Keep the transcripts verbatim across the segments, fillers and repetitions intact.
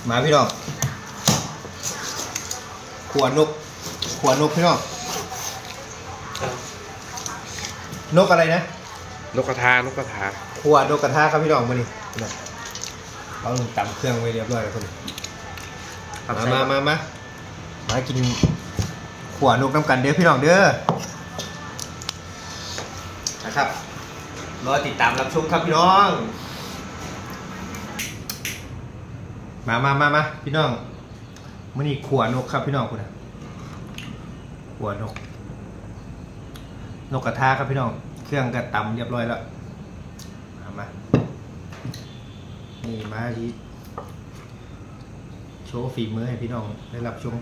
มาพี่น้องขวานกขวานกพี่น้องนกอะไรนะนกกระทานกกระทาขวานกกระทาครับพี่น้องมาดิเราตำเครื่องไว้เรียบร้อยแล้วคนมามามามามากินขวานกน้ำกันเด้อพี่น้องเด้อนะครับรอติดตามรับชมครับพี่น้องมามามามาพี่น้องมันนี่ขวานกครับพี่น้องคุณนะขวานกนกกระทาครับพี่น้องเครื่องกระตำเรียบร้อยแล้วมามานี่มาที่โชว์ฝีมือให้พี่น้องได้รับชม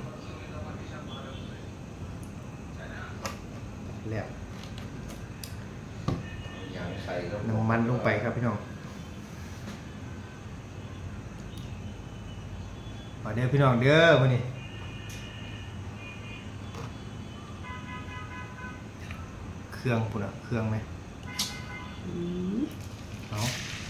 แล้วน้ำมันลงไปครับพี่น้องมาเด้อพี่น้องเด้อวันนี้เครื่องปุ่นอะเครื่องไหมเอา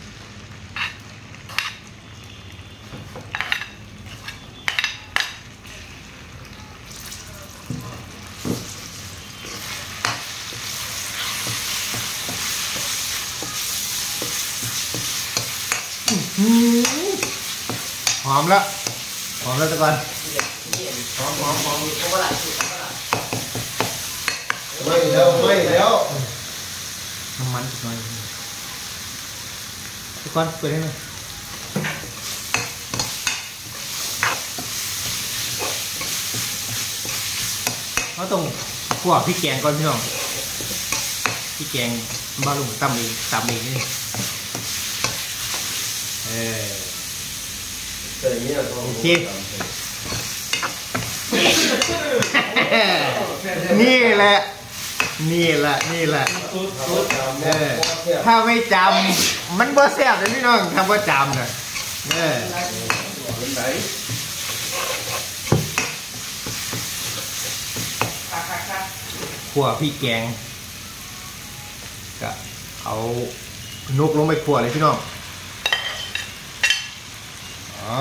หอมแล้วหอมแล้วตะกอนหอมหอมหอมไม่แล้วไม่แล้วน้ำมันหน่อยตะกอนเปิดให้หน่อยเขาต้องคั่วพริกแกงก่อนพี่น้องพริกแกงบ้าลุงตำเองตำเองนี่เออโอเคนี่แหละนี่แหละนี่แหละเออถ้าไม่จำมันบ่แซ่บเลยพี่น้องถ้าบ่จำนะเออขั่วพริกแกงก็เอานกลงไปขั่วเลยพี่น้องอ๋อ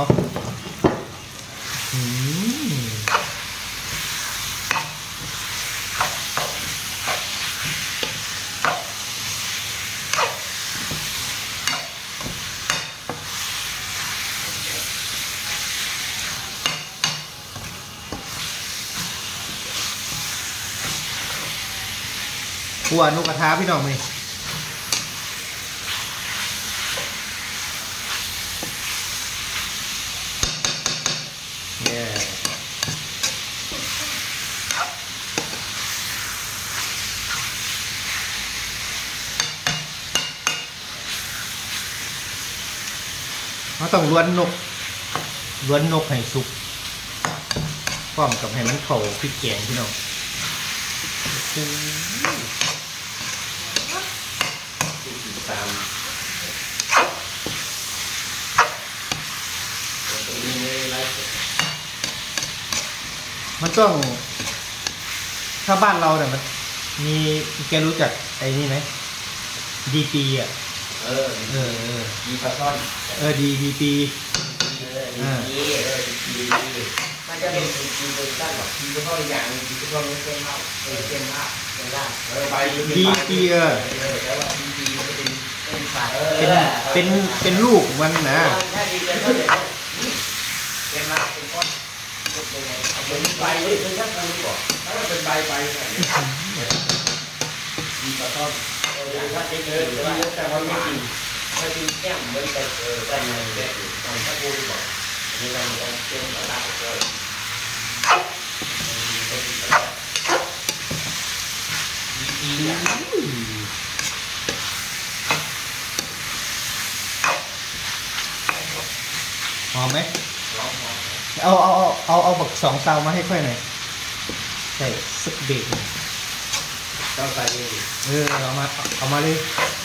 อืมขั่วนกกระทาพี่น้องมั้ยเราต้องล้วนนกล้วนนกให้สุกพร้อมกับให้มันเข้าพริกแกงพี่น้องมันต้องถ้าบ้านเราเนี่ยมันมีแกรู้จักไอ้นี่ไหมดีปีอ่ะเออเออเออดีปลาช่อนเออดีดีปีเออดีเออดีดีมันจะเป็นดีเป็นด้านแบบดีเฉพาะอย่างดีเฉพาะเนื้อเส้นมากเออเส้นมากเส้นล่างเออใบดีปีเออแต่ว่าดีปีมันจะเป็นเป็นฝาเออเป็นเป็นเป็นลูกมันนะถ้าดีเป็นก็จะเป็นมากเป็นก้อนเป็นใบเลยเป็นชั้นปูนก่อนถ้าเป็นใบใบดีปลาช่อนอย่างถ้าเป็นเลยแต่ว่าไม่กินไม่กินแก้มเหมือนแต่เออแต่ในแบบตอนถ้าพูดบอกอันนี้เราต้องเชื่อมต่อได้เลยหอมไหมเอาเอาเอาเอาเอาบักสองเตามาให้ค่อยหน่อยใส่สักเบรกเตาใส่เลยเออเอามาเอามาเลย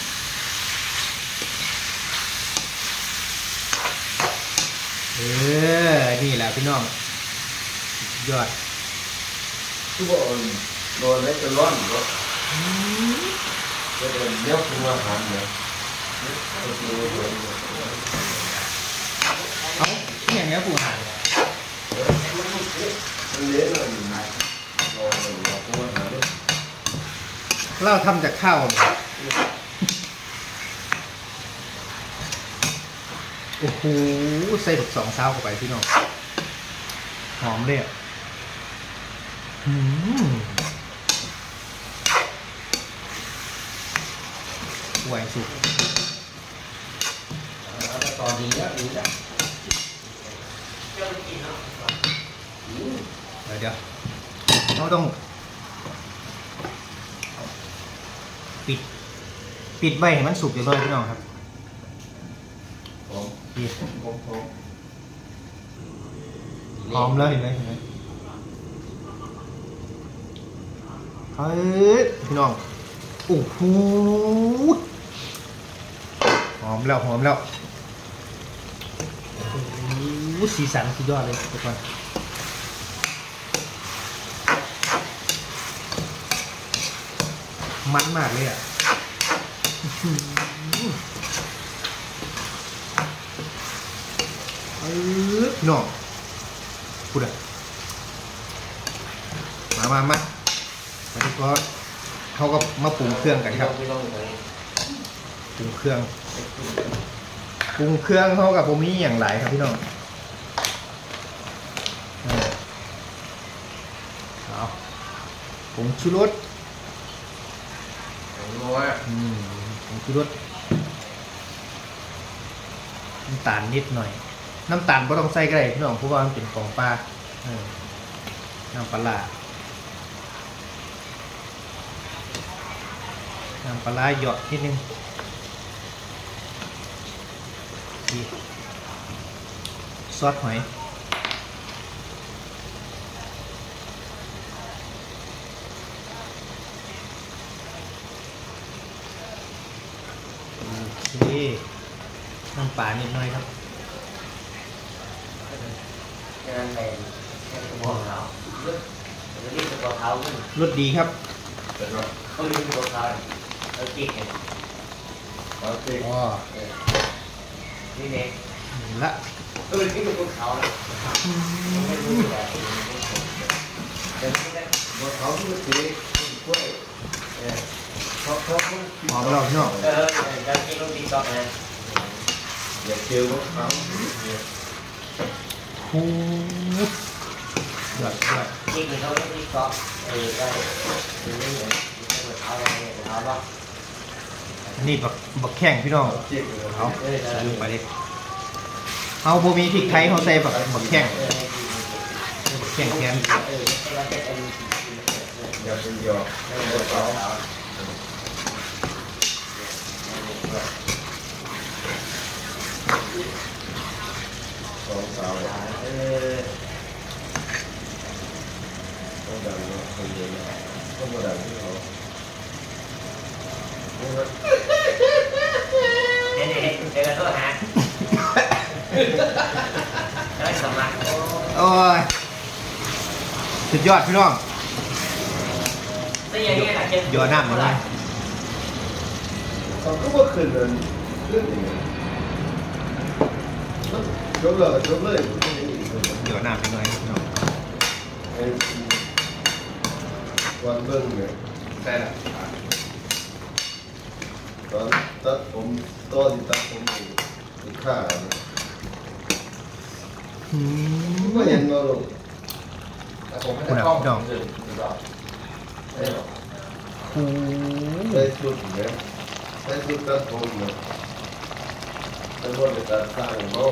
เออนี่แหละพี่น้องยอดทุกคนโดนแล้วจะร้อนหรอจะโดนเลี้ยวตัวอาหารเลยเอาอย่างไงนี้ผู้หานเราทำจากข้าวโอ้โหใส่แบบสองเท้าเข้าไปพี่น้องหอมเลยอ่ะอืมไหวสุดตอนนี้แล้วดีแล้วเดี๋ยวเดี๋ยวเราต้องปิดปิดไว้ให้มันสุกอยู่เลยพี่น้องครับปิดหอมเลยเห็นไหมเห็นไหมเฮ้ยพี่น้องโอ้โหหอมแล้วหอมแล้วโอ้โหสีสันสุดยอดเลยทุกคนมันมากเลยอ่ะเออพี่น้องพูดอ่ะมามามาแล้วก็เขาก็มาปรุงเครื่องกันครับปรุงเครื่องปรุงเครื่องเขากับผมมีอย่างไรครับพี่น้องเอาผงชูรสอืมผงชูรสน้ำตาลนิดหน่อยน้ำตาลก็ต้องใส่ก็ได้พี่น้องเพราะว่ามันเป็นของปลาน้ำปลาน้ำปลาหยดนิดนึงซอสหอยโอเคน้ำปลานิดหน่อยครับรสดีครับเขาเรียกตัวเขาเอาจิ๊กเนี่ยเอาจิ๊กอ๋อนี่เองละเออที่เป็นตัวเขาเลยไม่รู้อะไรแต่ที่นั่นตัวเขาที่มันตีกล้วยเออเขาเขาหอมเราเนาะเออแล้วกินลูกดีต่อไงอย่าเชื่อว่าเขาฮู้ยอดยอดจริงๆเขาไม่ดีต่อเออได้คือไม่เหมือนเอาอะไรเอาบ้างนี่บักบักแข้งพี่น้องเอาใส่ลงไปดิเอาโบมีพริกไทยเขาใส่บักบักแข้งบักแข้งแทนอย่าเป็นยอสองสาวเออต้องดังเนาะคนเดียวต้องมาดังที่เขาเด็กๆเด็กๆก็หาได้สมัครโอ้ยสุดยอดพี่น้องยอดน้ำเลยเขาก็ว่าขึ้นเลยขึ้นอย่างเงี้ยจบเลยจบเลยยอดน้ำเป็นไงพี่น้องวันเบิ้งเนี่ยใช่ละตอนตัดผมตอนที่ตัดผมติดข้าก็เห็นมาลงแต่ผมไม่ได้กล้องดองใส่ชุดเนี่ยใส่ชุดตัดผมเนี่ยแต่ว่าไปตัดข้างเขา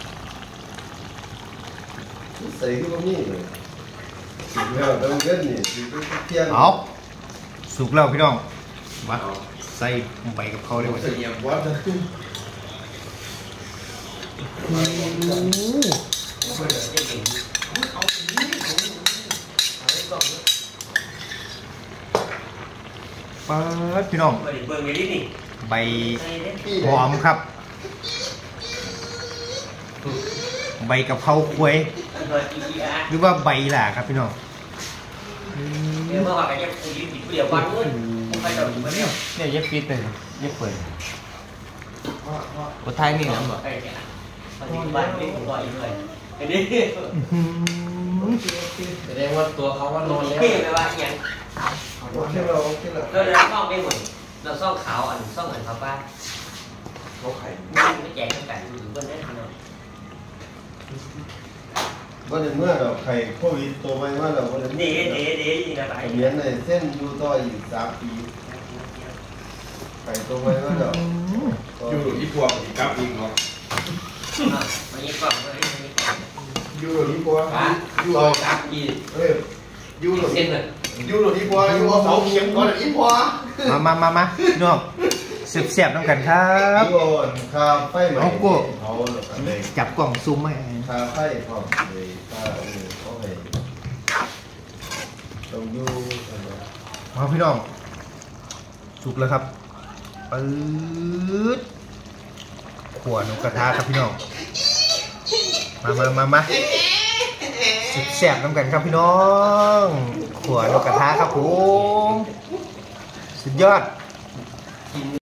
ใส่ที่ตรงนี้เลยสุกแล้วต้องเกินนี่สุกเที่ยงเอาสุกแล้วพี่น้องมาใส่ใบกับเขาเลยว่าใส่ยำวัดนะป๊าดพี่น้องใบหอมครับใบกับเขาควยหรือว่าใบหล่าครับพี่น้องเนี่ยเย็บปิดเลยเย็บเปิดกดท้ายนี่นะบ้านนี่บ่อยเลยอันนี้แสดงว่าตัวเขาว่านอนแล้วพี่เลยว่าอย่างโอเคเราโอเคเราเราซ่องไม่หมดเราซ่องขาวอันซ่องอันครับว่าเขาไข่ไม่แจกกันกันอยู่บนนั้นเนาะว่าในเมื่อเราไข่โควิดตัวไปว่าเราว่าในเดี๋ยวเดี๋ยวเดี๋ยวยังไงเหรียญในเส้นยูต่ออีกสามปีไข่ตัวไปว่าเราอยู่ที่พวงอีกครับอีกเนาะมายิงกล่องเลยมายิงกล่องยูโรที่ปัวยูโรสามยี่เอ้ยยูโรเส้นเลยยูโรที่ปัวยูโรเสาเข็มก่อนอีปัวมามามามาน้องเสียบๆน้ำกันครับยูโรคาไฟใหม่เขาเลยจับกล่องซูมไหมคาไฟพร้อมเลยคาเออเขาให้ตรงยูมาพี่น้องสุกแล้วครับปื๊ดขวดนกกระทะครับพี่น้องมามามามาสุดแซ่บน้ำกันครับพี่น้องขวดนกกระทะครับผมสุดยอด